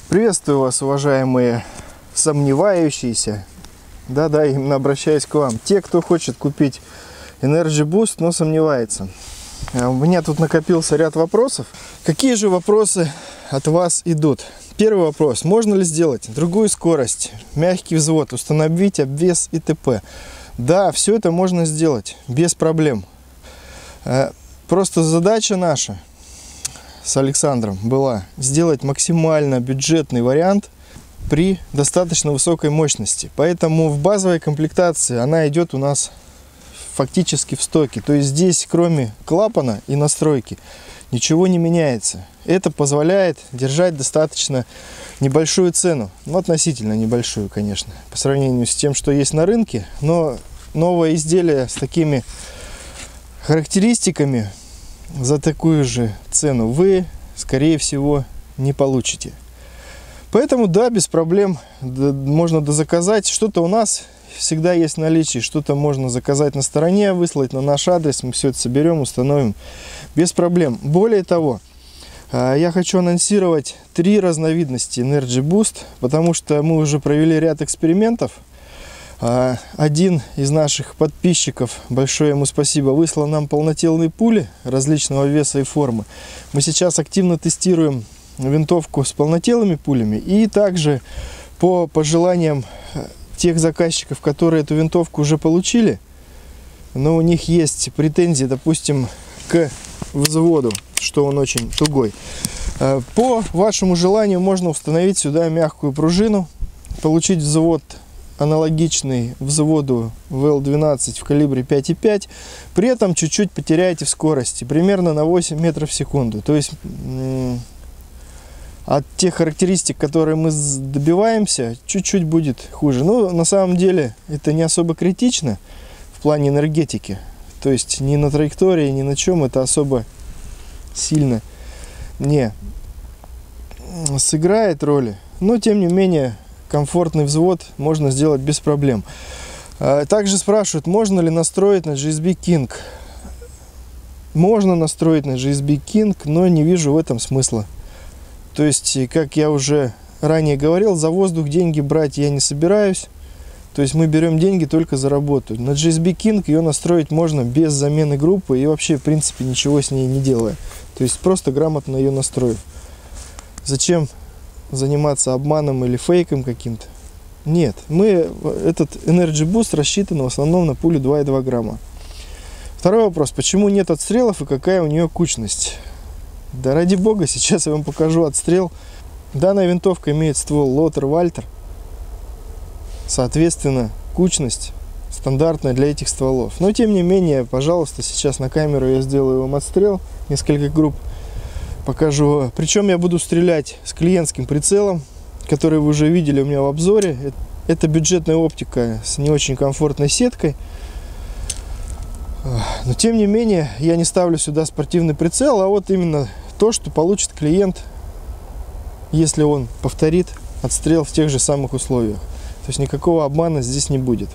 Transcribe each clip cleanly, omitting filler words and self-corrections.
Приветствую вас, уважаемые сомневающиеся. Да-да, именно обращаюсь к вам. Те, кто хочет купить Energy Boost, но сомневается. У меня тут накопился ряд вопросов. Какие же вопросы от вас идут? Первый вопрос. Можно ли сделать другую скорость, мягкий взвод, установить обвес и т.п.? Да, все это можно сделать без проблем. Просто задача наша с Александром была сделать максимально бюджетный вариант при достаточно высокой мощности. Поэтому в базовой комплектации она идет у нас фактически в стоке. То есть здесь, кроме клапана и настройки, ничего не меняется. Это позволяет держать достаточно небольшую цену. Ну, относительно небольшую, конечно, по сравнению с тем, что есть на рынке. Но новое изделие с такими характеристиками за такую же цену вы, скорее всего, не получите. Поэтому, да, без проблем можно дозаказать. Что-то у нас всегда есть в наличии, что-то можно заказать на стороне, выслать на наш адрес, мы все это соберем, установим без проблем. Более того, я хочу анонсировать 3 разновидности Energy Boost, потому что мы уже провели ряд экспериментов. Один из наших подписчиков, большое ему спасибо, выслал нам полнотелые пули различного веса и формы. Мы сейчас активно тестируем винтовку с полнотелыми пулями, и также по пожеланиям тех заказчиков, которые эту винтовку уже получили, но у них есть претензии, допустим, к взводу, что он очень тугой. По вашему желанию можно установить сюда мягкую пружину, получить взвод аналогичный взводу ВЛ-12 в калибре 5,5, при этом чуть-чуть потеряете в скорости, примерно на 8 метров в секунду. То есть от тех характеристик, которые мы добиваемся, чуть-чуть будет хуже. Но на самом деле это не особо критично в плане энергетики. То есть ни на траектории, ни на чем это особо сильно не сыграет роли. Но тем не менее комфортный взвод можно сделать без проблем. Также спрашивают, можно ли настроить на GSB King. Можно настроить на GSB King, но не вижу в этом смысла. То есть, как я уже ранее говорил, за воздух деньги брать я не собираюсь. То есть мы берем деньги только за работу. На GSB King ее настроить можно без замены группы и вообще в принципе ничего с ней не делая. То есть просто грамотно ее настроив. Зачем заниматься обманом или фейком каким-то? Нет, этот Energy Boost рассчитан в основном на пулю 2,2 грамма. Второй вопрос, почему нет отстрелов и какая у нее кучность? Да ради бога, сейчас я вам покажу отстрел. Данная винтовка имеет ствол Лотер-Вальтер. Соответственно, кучность стандартная для этих стволов. Но тем не менее, пожалуйста, сейчас на камеру я сделаю вам отстрел. Несколько групп покажу. Причем я буду стрелять с клиентским прицелом, который вы уже видели у меня в обзоре. Это бюджетная оптика с не очень комфортной сеткой. Но тем не менее, я не ставлю сюда спортивный прицел, а вот именно то, что получит клиент, если он повторит отстрел в тех же самых условиях. То есть никакого обмана здесь не будет.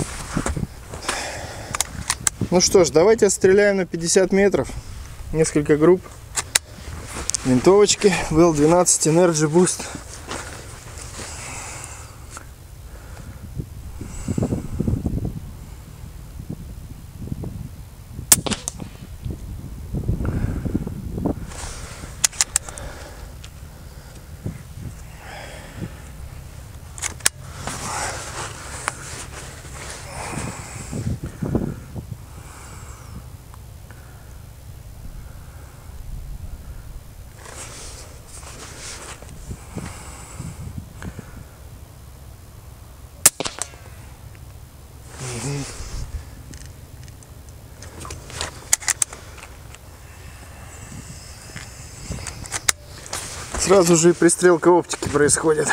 Ну что ж, давайте отстреляем на 50 метров. Несколько групп. Винтовочки ВЛ-12 Energy Boost. Сразу же и пристрелка оптики происходит.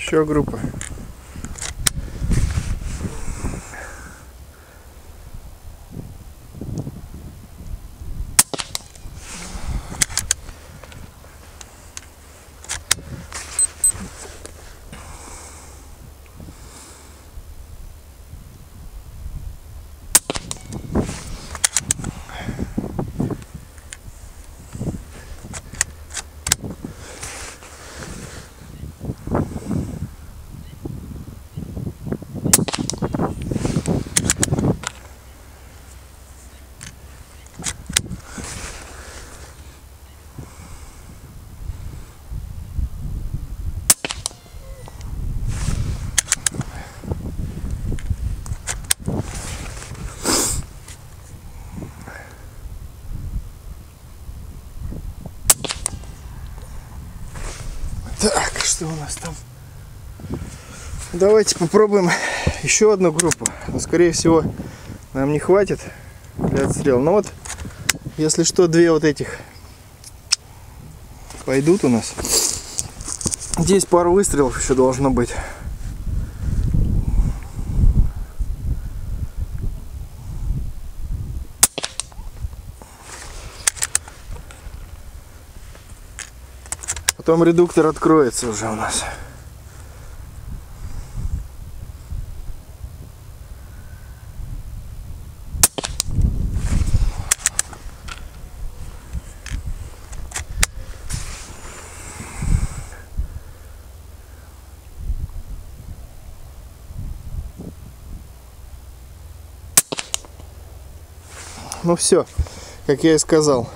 Еще группа. Так, что у нас там? Давайте попробуем еще одну группу. Но, скорее всего, нам не хватит для отстрела. Но вот, если что, две вот этих пойдут у нас. Здесь пару выстрелов еще должно быть. Потом редуктор откроется уже у нас. Ну все, как я и сказал.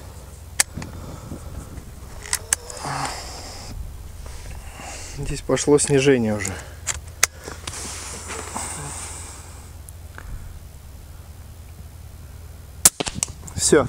Здесь пошло снижение уже. Все.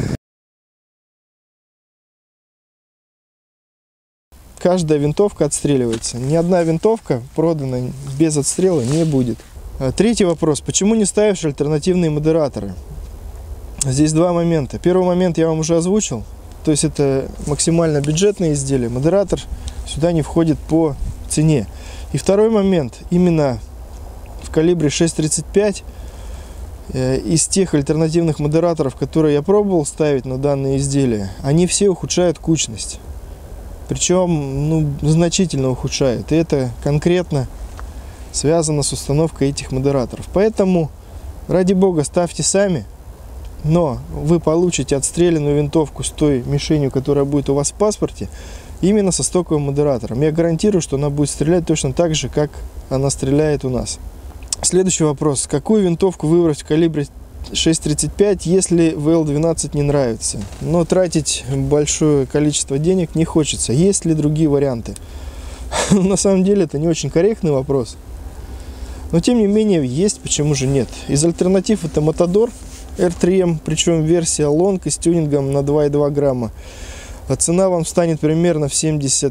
Каждая винтовка отстреливается. Ни одна винтовка продана без отстрела не будет. Третий вопрос. Почему не ставишь альтернативные модераторы? Здесь два момента. Первый момент я вам уже озвучил. То есть это максимально бюджетные изделия. Модератор сюда не входит по цене. И второй момент. Именно в калибре 6.35 из тех альтернативных модераторов, которые я пробовал ставить на данные изделия, они все ухудшают кучность. Причем значительно ухудшают. И это конкретно связано с установкой этих модераторов. Поэтому, ради бога, ставьте сами. Но вы получите отстрелянную винтовку с той мишенью, которая будет у вас в паспорте, именно со стоковым модератором. Я гарантирую, что она будет стрелять точно так же, как она стреляет у нас. Следующий вопрос. Какую винтовку выбрать в калибре 6.35, если ВЛ-12 не нравится? Но тратить большое количество денег не хочется. Есть ли другие варианты? На самом деле это не очень корректный вопрос. Но тем не менее есть, почему же нет. Из альтернатив это Matador R3M, причем версия лонг и с тюнингом на 2,2 грамма. А цена вам станет примерно в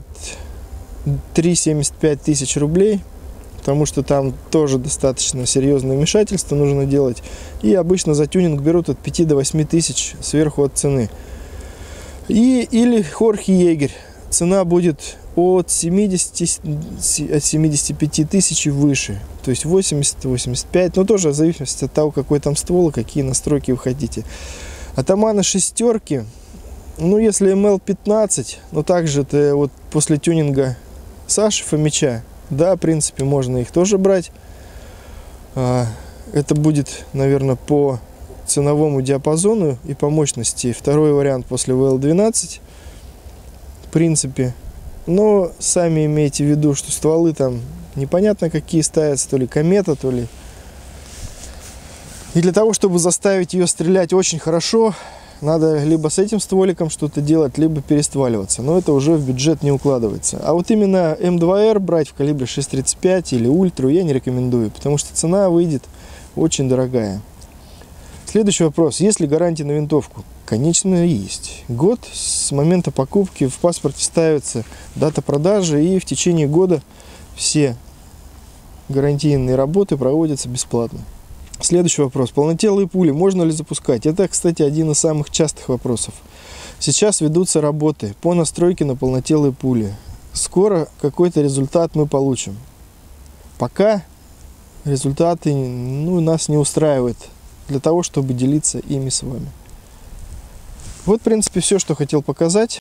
73-75 тысяч рублей, потому что там тоже достаточно серьезное вмешательство нужно делать. И обычно за тюнинг берут от 5 до 8 тысяч сверху от цены. Или Хорхе Егерь. Цена будет от 75 тысяч и выше. То есть 80-85. Но тоже в зависимости от того, какой там ствол и какие настройки вы хотите. Атаманы шестерки. Ну, если МЛ-15, но также это вот после тюнинга Саши Фомича, да, в принципе, можно их тоже брать. Это будет, наверное, по ценовому диапазону и по мощности. Второй вариант после ВЛ-12, в принципе. Но сами имейте в виду, что стволы там непонятно какие ставятся, то ли комета, то ли... И для того, чтобы заставить ее стрелять очень хорошо, надо либо с этим стволиком что-то делать, либо перестваливаться. Но это уже в бюджет не укладывается. А вот именно М2Р брать в калибре 6.35 или ультру я не рекомендую, потому что цена выйдет очень дорогая. Следующий вопрос. Есть ли гарантия на винтовку? Конечно, есть. Год с момента покупки, в паспорте ставится дата продажи, и в течение года все гарантийные работы проводятся бесплатно. Следующий вопрос. Полнотелые пули можно ли запускать? Это, кстати, один из самых частых вопросов. Сейчас ведутся работы по настройке на полнотелые пули. скоро какой-то результат мы получим. Пока результаты нас не устраивают для того, чтобы делиться ими с вами. Вот, в принципе, все, что хотел показать.